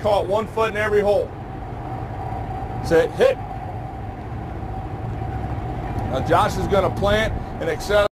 call it 1 foot in every hole. Set, hit. Now Josh is going to plant and accelerate.